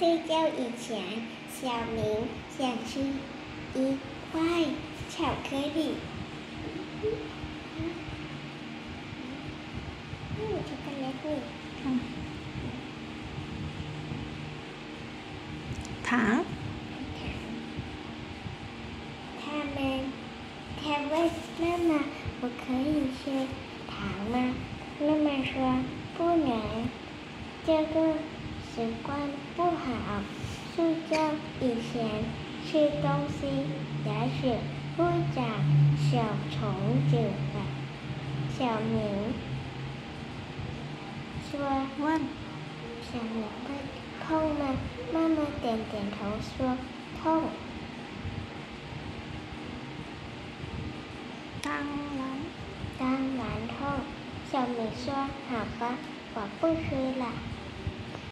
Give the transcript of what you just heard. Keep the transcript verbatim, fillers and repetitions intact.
睡觉以前，小明想吃一块巧克力。嗯，巧克力。 嗯。糖。 他们，他问妈妈：“我可以吃糖吗？”妈妈说：“不能，这个习惯不好。睡觉以前吃东西，牙齿会长小虫子的。”小明说：“ 问小明会痛吗？”妈妈点点头说：“痛。” 当然， 当然痛。小明说：“好吧，我不吃了。”